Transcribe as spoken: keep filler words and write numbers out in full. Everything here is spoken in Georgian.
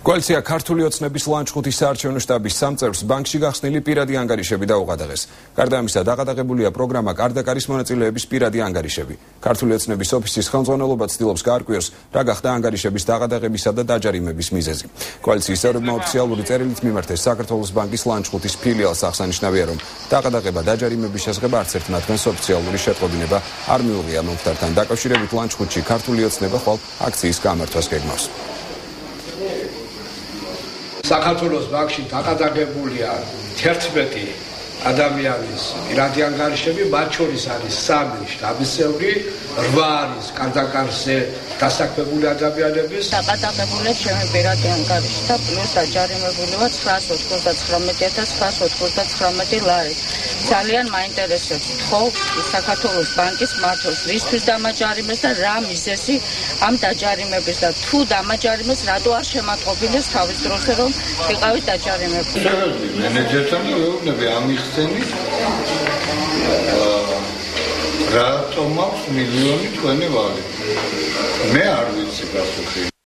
Koalitsija ქართული ოცნების ლანჩხუთის საარჩევნო შტაბის სამწევრს ბანკში გახსნილი პირადი ანგარიშები დაუყადაღეს. გარდა ამისა, დაყადაღებულია პროგრამა კარდაკარის მონაწილეების პირადი ანგარიშები. ქართული ოცნების ოფისის ხელმძღვანელობა ცდილობს გაარკვიოს, რა გახდა ანგარიშების დაყადაღებისა და დაჯარიმების მიზეზი. კოალიციის წევრებმა ოფიციალური წერილით მიმართეს საქართველოს ბანკის ლანჩხუთის ფილიალს, აღსანიშნავია, რომ დაყადაღება დაჯარიმების შესახებ არც ერთ მათგანს ოფიციალური შეტყობინება არ მიუღია. მომხდართან დაკავშირებით ლანჩხუთში ქართული ოცნება ხვალ აქციის გამართვას გეგმავს. საქართველოს ბანკში დაყადაღებულია თერთმეტი ადამიანის პირადი ანგარიშები, მათ შორის არის სამი შტაბის წევრი, რვა არის კარდაკარზე დასაქმებული ადამიანების. დაყადაღებულია ჩემი პირადი ანგარიში და პლუს დაჯარიმებული ვარ ცხრაას ოცდათვრამეტი ათას ცხრაას ოცდათვრამეტი ლარი. ძალიან მაინტერესებს ხო საქართველოს ბანკის მართოს რისთვის დამაჯარიმეს და რა მიზეზი ამ დაჯარიმების და თუ დამაჯარიმეს რატო არ შემატყობინეს თავის დროზე რომ ვიყავით დაჯარიმებული. მენეჯერთან მეუბნები ამიხსენით რატომ აქვს მილიონი თქვენი ვალი. მე არ ვიცი გასული.